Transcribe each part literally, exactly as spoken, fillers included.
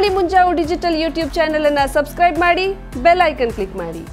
ಕರಾವಳಿ Munjavu digital YouTube channel ಅನ್ನು subscribe ಮಾಡಿ ಬೆಲ್ ಐಕಾನ್ ಕ್ಲಿಕ್ ಮಾಡಿ.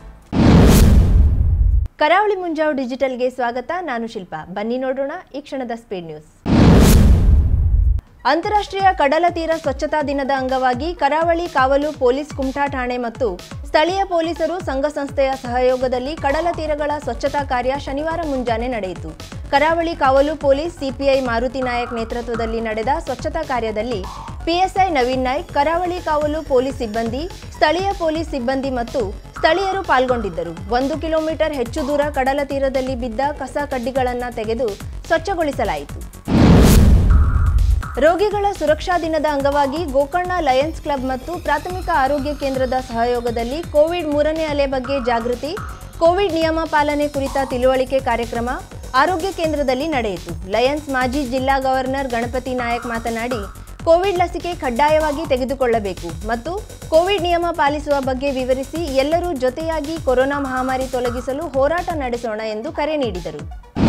ಕರಾವಳಿ ಮುಂಜಾವು ಡಿಜಿಟಲ್ಗೆ ಸ್ವಾಗತ. ನಾನು ಶಿಲ್ಪಾ. ಬನ್ನಿ ನೋಡೋಣ ಈ ಕ್ಷಣದ ಸ್ಪೀಡ್ ನ್ಯೂಸ್. ಅಂತಾರಾಷ್ಟ್ರೀಯ ಕಡಲ ತೀರ ಸ್ವಚ್ಛತಾ ದಿನದ ಅಂಗವಾಗಿ ಕರಾವಳಿ ಕಾವಲು ಪೊಲೀಸ್ ಕುಮಟಾ ಠಾಣೆ ಮತ್ತು ಸ್ಥಳೀಯ ಪೊಲೀಸರು ಸಂಘ ಸಂಸ್ಥೆಯ ಸಹಯೋಗದಲ್ಲಿ ಕಡಲ ತೀರಗಳ ಸ್ವಚ್ಛತಾ ಕಾರ್ಯ ಶನಿವಾರ ಮುಂಜಾನೆ ನಡೆಯಿತು. ಕರಾವಳಿ ಕಾವಲು ಪೊಲೀಸ್ ಸಿಪಿಐ ಮಾರುತಿ ನಾಯಕ್ ನೇತೃತ್ವದಲ್ಲಿ ನಡೆದ ಸ್ವಚ್ಛತಾ ಕಾರ್ಯದಲ್ಲಿ ಪಿಎಸ್ಐ ನವೀನ್ ನಾಯ್ಕ್, ಕರಾವಳಿ ಕಾವಲು ಪೊಲೀಸ್ ಸಿಬ್ಬಂದಿ, ಸ್ಥಳೀಯ ಪೊಲೀಸ್ ಸಿಬ್ಬಂದಿ ಮತ್ತು ಸ್ಥಳೀಯರು ಪಾಲ್ಗೊಂಡಿದ್ದರು. ಒಂದು ಕಿಲೋಮೀಟರ್ ಹೆಚ್ಚು ದೂರ ಕಡಲ ತೀರದಲ್ಲಿ ಬಿದ್ದ ಕಸ ಕಡ್ಡಿಗಳನ್ನು ತೆಗೆದು ಸ್ವಚ್ಛಗೊಳಿಸಲಾಯಿತು. ರೋಗಿಗಳ ಸುರಕ್ಷಾ ದಿನದ ಅಂಗವಾಗಿ ಗೋಕರ್ಣ ಲಯನ್ಸ್ ಕ್ಲಬ್ ಮತ್ತು ಪ್ರಾಥಮಿಕ ಆರೋಗ್ಯ ಕೇಂದ್ರದ ಸಹಯೋಗದಲ್ಲಿ ಕೋವಿಡ್ ಮೂರನೇ ಅಲೆ ಬಗ್ಗೆ ಜಾಗೃತಿ, ಕೋವಿಡ್ ನಿಯಮ ಪಾಲನೆ ಕುರಿತ ತಿಳುವಳಿಕೆ ಕಾರ್ಯಕ್ರಮ ಆರೋಗ್ಯ ಕೇಂದ್ರದಲ್ಲಿ ನಡೆಯಿತು. ಲಯನ್ಸ್ ಮಾಜಿ ಜಿಲ್ಲಾ ಗವರ್ನರ್ ಗಣಪತಿ ನಾಯಕ್ ಮಾತನಾಡಿ, ಕೋವಿಡ್ ಲಸಿಕೆ ಕಡ್ಡಾಯವಾಗಿ ತೆಗೆದುಕೊಳ್ಳಬೇಕು ಮತ್ತು ಕೋವಿಡ್ ನಿಯಮ ಪಾಲಿಸುವ ಬಗ್ಗೆ ವಿವರಿಸಿ ಎಲ್ಲರೂ ಜೊತೆಯಾಗಿ ಕೊರೋನಾ ಮಹಾಮಾರಿ ತೊಲಗಿಸಲು ಹೋರಾಟ ನಡೆಸೋಣ ಎಂದು ಕರೆ ನೀಡಿದರು.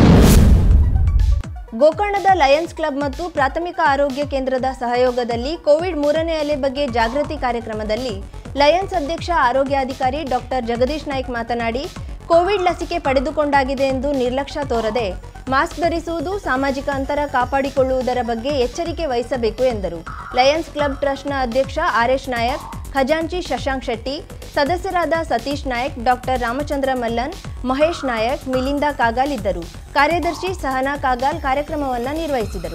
ಗೋಕರ್ಣದ ಲಯನ್ಸ್ ಕ್ಲಬ್ ಮತ್ತು ಪ್ರಾಥಮಿಕ ಆರೋಗ್ಯ ಕೇಂದ್ರದ ಸಹಯೋಗದಲ್ಲಿ ಕೋವಿಡ್ ಮೂರನೇ ಅಲೆ ಬಗ್ಗೆ ಜಾಗೃತಿ ಕಾರ್ಯಕ್ರಮದಲ್ಲಿ ಲಯನ್ಸ್ ಅಧ್ಯಕ್ಷ ಆರೋಗ್ಯಾಧಿಕಾರಿ ಡಾಕ್ಟರ್ ಜಗದೀಶ್ ನಾಯ್ಕ್ ಮಾತನಾಡಿ, ಕೋವಿಡ್ ಲಸಿಕೆ ಪಡೆದುಕೊಂಡಾಗಿದೆ ಎಂದು ನಿರ್ಲಕ್ಷ್ಯ ತೋರದೆ ಮಾಸ್ಕ್ ಧರಿಸುವುದು, ಸಾಮಾಜಿಕ ಅಂತರ ಕಾಪಾಡಿಕೊಳ್ಳುವುದರ ಬಗ್ಗೆ ಎಚ್ಚರಿಕೆ ವಹಿಸಬೇಕು ಎಂದರು. ಲಯನ್ಸ್ ಕ್ಲಬ್ ಟ್ರಸ್ಟ್ನ ಅಧ್ಯಕ್ಷ ಆರ್ಎಸ್ ನಾಯಕ್, ಖಜಾಂಚಿ ಶಶಾಂಕ್ ಶೆಟ್ಟಿ, ಸದಸ್ಯರಾದ ಸತೀಶ್ ನಾಯಕ್, ಡಾಕ್ಟರ್ ರಾಮಚಂದ್ರ ಮಲ್ಲನ್, ಮಹೇಶ್ ನಾಯಕ್, ಮಿಲಿಂದ ಕಾಗಾಲ್ ಇದ್ದರು. ಕಾರ್ಯದರ್ಶಿ ಸಹನಾ ಕಾಗಾಲ್ ಕಾರ್ಯಕ್ರಮವನ್ನು ನಿರ್ವಹಿಸಿದರು.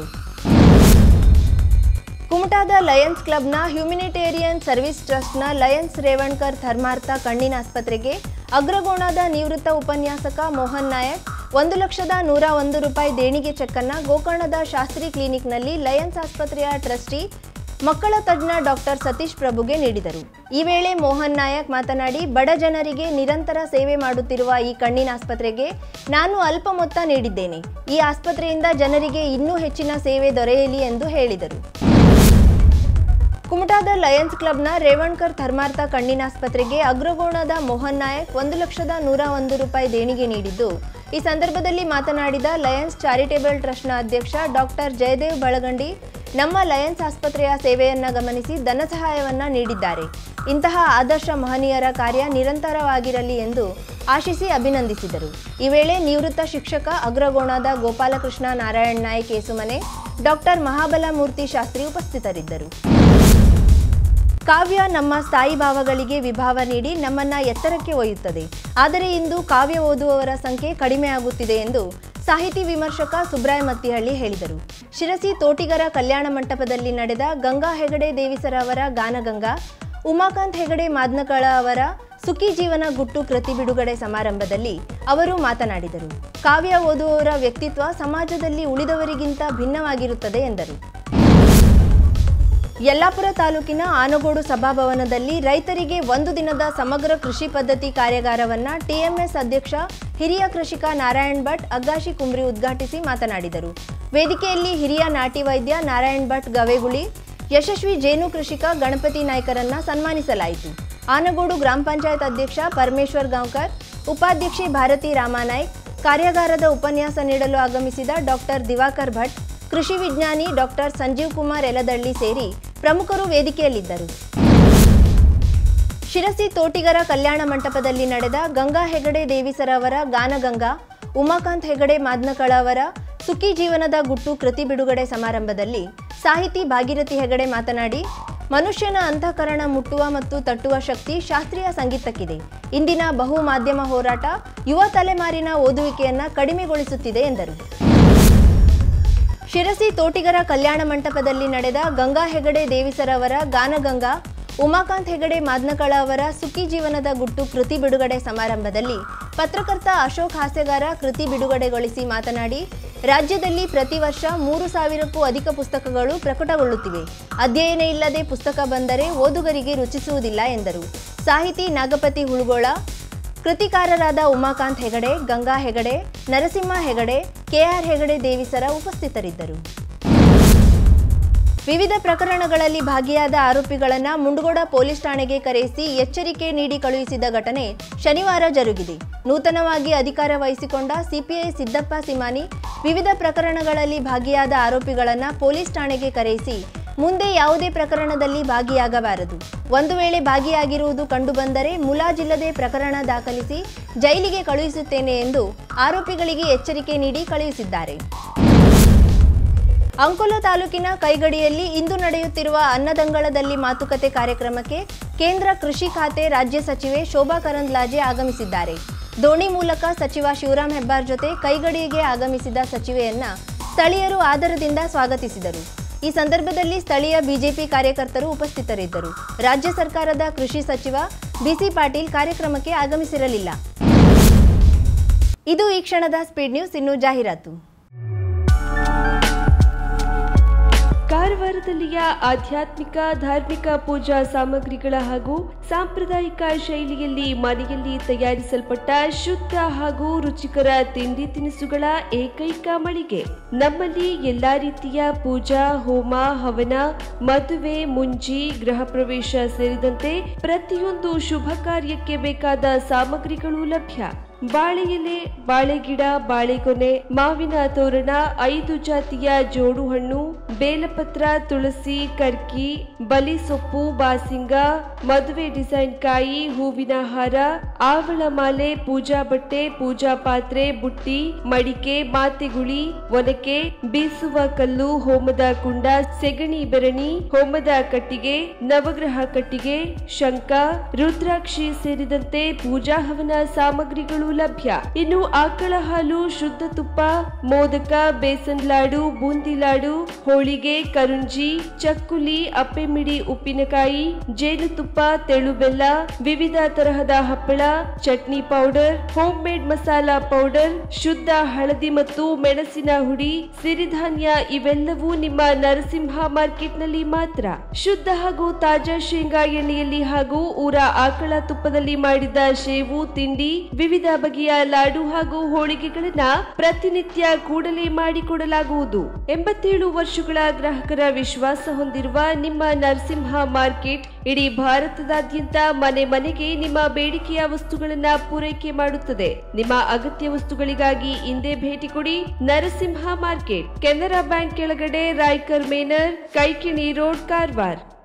ಕುಮಟಾದ ಲಯನ್ಸ್ ಕ್ಲಬ್ನ ಹ್ಯುಮಿನಿಟೇರಿಯನ್ ಸರ್ವಿಸ್ ಟ್ರಸ್ಟ್ನ ಲಯನ್ಸ್ ರೇವಣ್ಕರ್ ಧರ್ಮಾರ್ಥ ಕಣ್ಣಿನ ಆಸ್ಪತ್ರೆಗೆ ಅಗ್ರಗೋಣದ ನಿವೃತ್ತ ಉಪನ್ಯಾಸಕ ಮೋಹನ್ ನಾಯಕ್ ಒಂದು ಲಕ್ಷದ ನೂರ ಒಂದು ರೂಪಾಯಿ ದೇಣಿಗೆ ಚೆಕ್ಕನ್ನು ಗೋಕರ್ಣದ ಶಾಸ್ತ್ರಿ ಕ್ಲಿನಿಕ್ನಲ್ಲಿ ಲಯನ್ಸ್ ಆಸ್ಪತ್ರೆಯ ಟ್ರಸ್ಟಿ ಮಕ್ಕಳ ತಜ್ಞ ಡಾಕ್ಟರ್ ಸತೀಶ್ ಪ್ರಭುಗೆ ನೀಡಿದರು. ಈ ವೇಳೆ ಮೋಹನ್ ನಾಯಕ್ ಮಾತನಾಡಿ, ಬಡ ಜನರಿಗೆ ನಿರಂತರ ಸೇವೆ ಮಾಡುತ್ತಿರುವ ಈ ಕಣ್ಣಿನ ಆಸ್ಪತ್ರೆಗೆ ನಾನು ಅಲ್ಪ ಮೊತ್ತ ನೀಡಿದ್ದೇನೆ. ಈ ಆಸ್ಪತ್ರೆಯಿಂದ ಜನರಿಗೆ ಇನ್ನೂ ಹೆಚ್ಚಿನ ಸೇವೆ ದೊರೆಯಲಿ ಎಂದು ಹೇಳಿದರು. ಕುಮಟಾದ ಲಯನ್ಸ್ ಕ್ಲಬ್ನ ರೇವಣ್ಕರ್ ಧರ್ಮಾರ್ಥ ಕಣ್ಣಿನ ಆಸ್ಪತ್ರೆಗೆ ಅಗ್ರಗೋಣದ ಮೋಹನ್ ನಾಯಕ್ ಒಂದು ಲಕ್ಷದ ನೂರ ಒಂದು ರೂಪಾಯಿ ದೇಣಿಗೆ ನೀಡಿದ್ದು, ಈ ಸಂದರ್ಭದಲ್ಲಿ ಮಾತನಾಡಿದ ಲಯನ್ಸ್ ಚಾರಿಟೇಬಲ್ ಟ್ರಸ್ಟ್ನ ಅಧ್ಯಕ್ಷ ಡಾಕ್ಟರ್ ಜಯದೇವ್ ಬಳಗಂಡಿ, ನಮ್ಮ ಲಯನ್ಸ್ ಆಸ್ಪತ್ರೆಯ ಸೇವೆಯನ್ನು ಗಮನಿಸಿ ಧನ ಸಹಾಯವನ್ನು ನೀಡಿದ್ದಾರೆ. ಇಂತಹ ಆದರ್ಶ ಮಹನೀಯರ ಕಾರ್ಯ ನಿರಂತರವಾಗಿರಲಿ ಎಂದು ಆಶಿಸಿ ಅಭಿನಂದಿಸಿದರು. ಈ ವೇಳೆ ನಿವೃತ್ತ ಶಿಕ್ಷಕ ಅಗ್ರಗೋಣದ ಗೋಪಾಲಕೃಷ್ಣ ನಾರಾಯಣ್ ನಾಯ್ಕ್ ಏಸುಮನೆ, ಡಾಕ್ಟರ್ ಮಹಾಬಲಮೂರ್ತಿ ಶಾಸ್ತ್ರಿ ಉಪಸ್ಥಿತರಿದ್ದರು. ಕಾವ್ಯ ನಮ್ಮ ಸ್ಥಾಯಿ ಭಾವಗಳಿಗೆ ವಿಭಾವ ನೀಡಿ ನಮ್ಮನ್ನ ಎತ್ತರಕ್ಕೆ ಒಯ್ಯುತ್ತದೆ. ಆದರೆ ಇಂದು ಕಾವ್ಯ ಓದುವವರ ಸಂಖ್ಯೆ ಕಡಿಮೆಯಾಗುತ್ತಿದೆ ಎಂದು ಸಾಹಿತಿ ವಿಮರ್ಶಕ ಸುಬ್ರಾಯ ಮತ್ತಿಹಳ್ಳಿ ಹೇಳಿದರು. ಶಿರಸಿ ತೋಟಿಗರ ಕಲ್ಯಾಣ ಮಂಟಪದಲ್ಲಿ ನಡೆದ ಗಂಗಾ ಹೆಗಡೆ ದೇವಿಸರ ಅವರ ಗಾನಗಂಗಾ, ಉಮಾಕಾಂತ್ ಹೆಗಡೆ ಮಾದ್ನಕಳ ಅವರ ಸುಖಿ ಜೀವನ ಗುಟ್ಟು ಕೃತಿ ಬಿಡುಗಡೆ ಸಮಾರಂಭದಲ್ಲಿ ಅವರು ಮಾತನಾಡಿದರು. ಕಾವ್ಯ ಓದುವವರ ವ್ಯಕ್ತಿತ್ವ ಸಮಾಜದಲ್ಲಿ ಉಳಿದವರಿಗಿಂತ ಭಿನ್ನವಾಗಿರುತ್ತದೆ ಎಂದರು. ಯಲ್ಲಾಪುರ ತಾಲೂಕಿನ ಆನಗೋಡು ಸಭಾಭವನದಲ್ಲಿ ರೈತರಿಗೆ ಒಂದು ದಿನದ ಸಮಗ್ರ ಕೃಷಿ ಪದ್ಧತಿ ಕಾರ್ಯಾಗಾರವನ್ನು ಟಿಎಂಎಸ್ ಅಧ್ಯಕ್ಷ ಹಿರಿಯ ಕೃಷಿಕ ನಾರಾಯಣ್ ಭಟ್ ಅಗ್ಗಾಶಿ ಕುಂಬ್ರಿ ಉದ್ಘಾಟಿಸಿ ಮಾತನಾಡಿದರು. ವೇದಿಕೆಯಲ್ಲಿ ಹಿರಿಯ ನಾಟಿ ವೈದ್ಯ ನಾರಾಯಣ್ ಭಟ್ ಗವೇಗುಳಿ, ಯಶಸ್ವಿ ಜೇನು ಕೃಷಿಕ ಗಣಪತಿ ನಾಯ್ಕರನ್ನ ಸನ್ಮಾನಿಸಲಾಯಿತು. ಆನಗೋಡು ಗ್ರಾಮ ಪಂಚಾಯತ್ ಅಧ್ಯಕ್ಷ ಪರಮೇಶ್ವರ್ ಗಾಂವ್ಕರ್, ಉಪಾಧ್ಯಕ್ಷೆ ಭಾರತಿ ರಾಮನಾಯ್ಕ್, ಕಾರ್ಯಾಗಾರದ ಉಪನ್ಯಾಸ ನೀಡಲು ಆಗಮಿಸಿದ ಡಾಕ್ಟರ್ ದಿವಾಕರ್ ಭಟ್, ಕೃಷಿ ವಿಜ್ಞಾನಿ ಡಾಕ್ಟರ್ ಸಂಜೀವ್ ಕುಮಾರ್ ಯಲದಳ್ಳಿ ಸೇರಿ ಪ್ರಮುಖರು ವೇದಿಕೆಯಲ್ಲಿದ್ದರು. ಶಿರಸಿ ತೋಟಿಗರ ಕಲ್ಯಾಣ ಮಂಟಪದಲ್ಲಿ ನಡೆದ ಗಂಗಾ ಹೆಗಡೆ ದೇವಿಸರ ಅವರ ಗಾನಗಂಗಾ, ಉಮಾಕಾಂತ್ ಹೆಗಡೆ ಮಾದ್ನಕಳ ಅವರ ಸುಖಿ ಜೀವನದ ಗುಟ್ಟು ಕೃತಿ ಬಿಡುಗಡೆ ಸಮಾರಂಭದಲ್ಲಿ ಸಾಹಿತಿ ಭಾಗೀರಥಿ ಹೆಗಡೆ ಮಾತನಾಡಿ, ಮನುಷ್ಯನ ಅಂತಃಕರಣ ಮುಟ್ಟುವ ಮತ್ತು ತಟ್ಟುವ ಶಕ್ತಿ ಶಾಸ್ತ್ರೀಯ ಸಂಗೀತಕ್ಕಿದೆ. ಇಂದಿನ ಬಹು ಮಾಧ್ಯಮ ಹೋರಾಟ ಯುವ ತಲೆಮಾರಿನ ಓದುವಿಕೆಯನ್ನು ಕಡಿಮೆಗೊಳಿಸುತ್ತಿದೆ ಎಂದರು. ಶಿರಸಿ ತೋಟಿಗರ ಕಲ್ಯಾಣ ಮಂಟಪದಲ್ಲಿ ನಡೆದ ಗಂಗಾ ಹೆಗಡೆ ದೇವಿಸರ ಅವರ ಗಾನಗಂಗಾ, ಉಮಾಕಾಂತ್ ಹೆಗಡೆ ಮಾದ್ನಕಳ ಅವರ ಸುಖಿ ಜೀವನದ ಗುಟ್ಟು ಕೃತಿ ಬಿಡುಗಡೆ ಸಮಾರಂಭದಲ್ಲಿ ಪತ್ರಕರ್ತ ಅಶೋಕ್ ಹಾಸ್ಯಗಾರ ಕೃತಿ ಬಿಡುಗಡೆಗೊಳಿಸಿ ಮಾತನಾಡಿ, ರಾಜ್ಯದಲ್ಲಿ ಪ್ರತಿ ವರ್ಷ ಮೂರು ಸಾವಿರಕ್ಕೂ ಅಧಿಕ ಪುಸ್ತಕಗಳು ಪ್ರಕಟಗೊಳ್ಳುತ್ತಿವೆ. ಅಧ್ಯಯನ ಇಲ್ಲದೆ ಪುಸ್ತಕ ಬಂದರೆ ಓದುಗರಿಗೆ ರುಚಿಸುವುದಿಲ್ಲ ಎಂದರು. ಸಾಹಿತಿ ನಾಗಪತಿ ಹುಳುಗೋಳ, ಕೃತಿಕಾರರಾದ ಉಮಾಕಾಂತ್ ಹೆಗಡೆ, ಗಂಗಾ ಹೆಗಡೆ, ನರಸಿಂಹ ಹೆಗಡೆ, ಕೆಆರ್ ಹೆಗಡೆ ದೇವಿಸರ ಉಪಸ್ಥಿತರಿದ್ದರು. ವಿವಿಧ ಪ್ರಕರಣಗಳಲ್ಲಿ ಭಾಗಿಯಾದ ಆರೋಪಿಗಳನ್ನು ಮುಂಡಗೋಡ ಪೊಲೀಸ್ ಠಾಣೆಗೆ ಕರೆಯಿಸಿ ಎಚ್ಚರಿಕೆ ನೀಡಿ ಕಳುಹಿಸಿದ ಘಟನೆ ಶನಿವಾರ ಜರುಗಿದೆ. ನೂತನವಾಗಿ ಅಧಿಕಾರ ವಹಿಸಿಕೊಂಡ ಸಿಪಿಐ ಸಿದ್ದಪ್ಪ ಸಿಮಾನಿ ವಿವಿಧ ಪ್ರಕರಣಗಳಲ್ಲಿ ಭಾಗಿಯಾದ ಆರೋಪಿಗಳನ್ನು ಪೊಲೀಸ್ ಠಾಣೆಗೆ ಕರೆಯಿಸಿ ಮುಂದೆ ಯಾವುದೇ ಪ್ರಕರಣದಲ್ಲಿ ಭಾಗಿಯಾಗಬಾರದು. ಒಂದು ವೇಳೆ ಭಾಗಿಯಾಗಿರುವುದು ಕಂಡುಬಂದರೆ ಮುಲಾಜಿಲ್ಲದೆ ಪ್ರಕರಣ ದಾಖಲಿಸಿ ಜೈಲಿಗೆ ಕಳುಹಿಸುತ್ತೇನೆ ಎಂದು ಆರೋಪಿಗಳಿಗೆ ಎಚ್ಚರಿಕೆ ನೀಡಿ ಕಳುಹಿಸಿದ್ದಾರೆ. ಅಂಕೋಲಾ ತಾಲೂಕಿನ ಕೈಗಡಿಯಲ್ಲಿ ಇಂದು ನಡೆಯುತ್ತಿರುವ ಅನ್ನದಂಗಳದಲ್ಲಿ ಮಾತುಕತೆ ಕಾರ್ಯಕ್ರಮಕ್ಕೆ ಕೇಂದ್ರ ಕೃಷಿ ಖಾತೆ ರಾಜ್ಯ ಸಚಿವೆ ಶೋಭಾ ಕರಂದ್ಲಾಜೆ ಆಗಮಿಸಿದ್ದಾರೆ. ದೋಣಿ ಮೂಲಕ ಸಚಿವ ಶಿವರಾಮ್ ಹೆಬ್ಬಾರ್ ಜೊತೆ ಕೈಗಡಿಗೆ ಆಗಮಿಸಿದ ಸಚಿವೆಯನ್ನ ಸ್ಥಳೀಯರು ಆದರದಿಂದ ಸ್ವಾಗತಿಸಿದರು. ಈ ಸಂದರ್ಭದಲ್ಲಿ ಸ್ಥಳೀಯ ಬಿಜೆಪಿ ಕಾರ್ಯಕರ್ತರು ಉಪಸ್ಥಿತರಿದ್ದರು. ರಾಜ್ಯ ಸರ್ಕಾರದ ಕೃಷಿ ಸಚಿವ ಬಿಸಿ ಪಾಟೀಲ್ ಕಾರ್ಯಕ್ರಮಕ್ಕೆ ಆಗಮಿಸಿರಲಿಲ್ಲ. ಇದು ಈ ಕ್ಷಣದ ಸ್ಪೀಡ್ ನ್ಯೂಸ್. ಇನ್ನು ಜಾಹೀರಾತು. ಕಾರವಾರದಲ್ಲಿಯ ಆಧ್ಯಾತ್ಮಿಕ ಧಾರ್ಮಿಕ ಪೂಜಾ ಸಾಮಗ್ರಿಗಳ ಹಾಗೂ ಸಾಂಪ್ರದಾಯಿಕ ಶೈಲಿಯಲ್ಲಿ ಮನೆಯಲ್ಲಿ ತಯಾರಿಸಲ್ಪಟ್ಟ ಶುದ್ಧ ಹಾಗೂ ರುಚಿಕರ ತಿಂಡಿ ತಿನಿಸುಗಳ ಏಕೈಕ ಮಳಿಗೆ. ನಮ್ಮಲ್ಲಿ ಎಲ್ಲಾ ರೀತಿಯ ಪೂಜಾ, ಹೋಮ, ಹವನ, ಮದುವೆ, ಮುಂಜಿ, ಗೃಹ ಪ್ರವೇಶ ಸೇರಿದಂತೆ ಪ್ರತಿಯೊಂದು ಶುಭ ಕಾರ್ಯಕ್ಕೆ ಬೇಕಾದ ಸಾಮಗ್ರಿಗಳು ಲಭ್ಯ. ಬಾಳೆ ಎಲೆ, ಬಾಳೆಗಿಡ, ಬಾಳೆಗೊನೆ, ಮಾವಿನ ತೋರಣ, ಐದು ಜಾತಿಯ ಜೋಡು ಹಣ್ಣು, ಬೇಲಪತ್ರ, ತುಳಸಿ, ಕರ್ಕಿ, ಬಲಿ ಸೊಪ್ಪು, ಬಾಸಿಂಗ, ಮದುವೆ ಡಿಸೈನ್ ಕಾಯಿ, ಹೂವಿನ ಹಾರ, ಆವಳ ಮಾಲೆ, ಪೂಜಾ ಬಟ್ಟೆ, ಪೂಜಾ ಪಾತ್ರೆ, ಬುಟ್ಟಿ, ಮಡಿಕೆ, ಮಾತೆಗುಳಿ, ಒನಕೆ, ಬೀಸುವ ಕಲ್ಲು, ಹೋಮದ ಕುಂಡ, ಸೆಗಣಿ ಬೆರಣಿ, ಹೋಮದ ಕಟ್ಟಿಗೆ, ನವಗ್ರಹ ಕಟ್ಟಿಗೆ, ಶಂಖ, ರುದ್ರಾಕ್ಷಿ ಸೇರಿದಂತೆ ಪೂಜಾ ಹವನ ಸಾಮಗ್ರಿಗಳು ಲಭ್ಯ. ಇನ್ನು ಆಕಳ ಹಾಲು, ಶುದ್ಧ ತುಪ್ಪ, ಮೋದಕ, ಬೇಸನ್ ಲಾಡು, ಬೂಂದಿ ಲಾಡು, ಹೋಳಿಗೆ, ಕರುಂಜಿ, ಚಕ್ಕುಲಿ, ಅಪ್ಪೆಮಿಡಿ, ಉಪ್ಪಿನಕಾಯಿ, ಜೇನುತುಪ್ಪ, ತೆಳು ಬೆಲ್ಲ, ವಿವಿಧ ತರಹದ ಹಪ್ಪಳ, chutney powder, home made masala powder, ಶುದ್ಧ ಹಳದಿ ಮತ್ತು ಮೆಣಸಿನ ಹುಡಿ, ಸಿರಿಧಾನ್ಯ ಇವೆಲ್ಲವೂ ನಿಮ್ಮ ನರಸಿಂಹ ಮಾರ್ಕೆಟ್ ನಲ್ಲಿ ಮಾತ್ರ. ಶುದ್ಧ ಹಾಗೂ ತಾಜಾ ಶೇಂಗಾ ಎಣ್ಣೆಯಲ್ಲಿ ಹಾಗೂ ಊರ ಆಕಳ ತುಪ್ಪದಲ್ಲಿ ಮಾಡಿದ ಶೇವು ತಿಂಡಿ, ವಿವಿಧ ಬಗೆಯ ಲಾಡು ಹಾಗೂ ಹೋಳಿಗೆಗಳನ್ನ ಪ್ರತಿನಿತ್ಯ ಕೂಡಲೇ ಮಾಡಿಕೊಡಲಾಗುವುದು. ಎಂಬತ್ತೇಳು ವರ್ಷಗಳ ಗ್ರಾಹಕರ ವಿಶ್ವಾಸ ಹೊಂದಿರುವ ನಿಮ್ಮ ನರಸಿಂಹ ಮಾರ್ಕೆಟ್ ಇಡೀ ಭಾರತದಾದ್ಯಂತ ಮನೆ ಮನೆಗೆ ನಿಮ್ಮ ಬೇಡಿಕೆಯ ವಸ್ತುಗಳನ್ನ ಪೂರೈಕೆ ಮಾಡುತ್ತದೆ. ನಿಮ್ಮ ಅಗತ್ಯ ವಸ್ತುಗಳಿಗಾಗಿ ಇಂದೇ ಭೇಟಿ ಕೊಡಿ. ನರಸಿಂಹ ಮಾರ್ಕೆಟ್, ಕೆನರಾ ಬ್ಯಾಂಕ್ ಕೆಳಗಡೆ, ರಾಯ್ಕರ್ ಮೇನರ್, ಕೈಕಿಣಿ ರೋಡ್, ಕಾರವಾರ.